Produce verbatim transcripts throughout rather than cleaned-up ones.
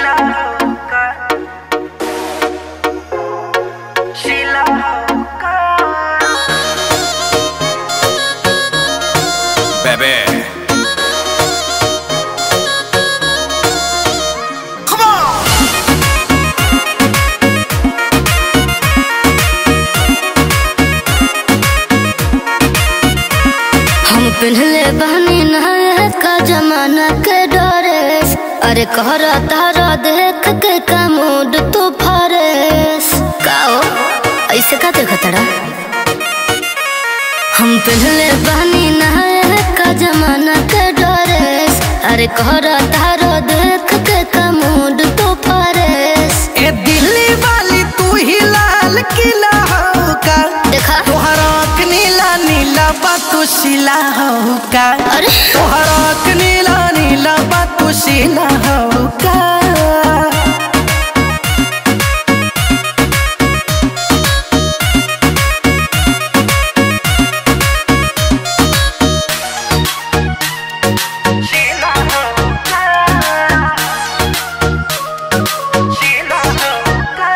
शीला का शीला का बेबे पिन्हले बहनी नहायत का जमाना के डरेस। अरे कहरा तारा देख के का मूड तू फरेस काओ ऐसे का देखा तड़ा। हम पिन्हले बहनी नहायत का जमाना के डरेस। अरे कहरा तारा देख के का मूड तू फरेस। ए दिल्ली वाली तू ही लाल किला हो का देखा तोहरा नीला नीला बातू शीला हो का। अरे तोहरा नीला नीला बातू शीला हो का। शीला हो का शीला हो का।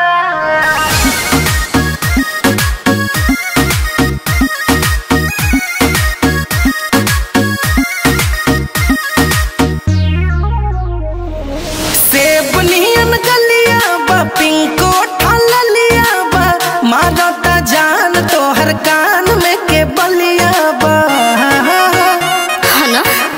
पिंको ठललिया बा मारता जान तोहर कान में के बलिया बा। ना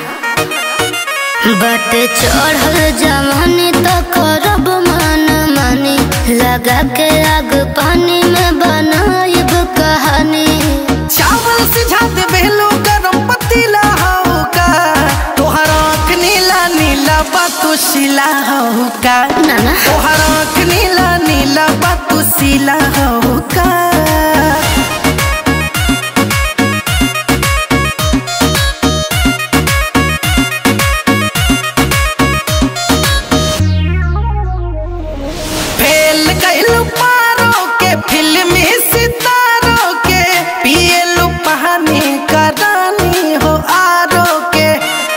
बट चढ़ल जवानी तो करब मन मानी लगा के आग पानी में बनाइब कहानी। चावल सिझा दे बेलो गरम पतीला हो का तोहरा नीला नीला बातू शीला हो का। ना ना तोहरा नीला नीला बातू शीला हो का। फेल कैलू पारो के फिल्मी सितारों के पियलू पानी का रानी हो आरो के।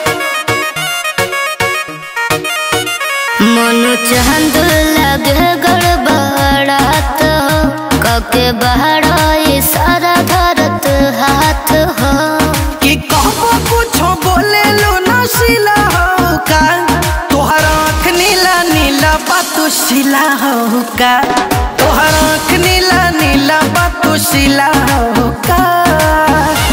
मनु चांद लगे गड़बड़ात हो कके बहरा सारा धरत हाथ हो। कि कहबो कुछो बोले लो ना शीला हो का तोहरा नीला नीला बातू शीला हो का। तोहरा नीला नीला बातू शीला हो का।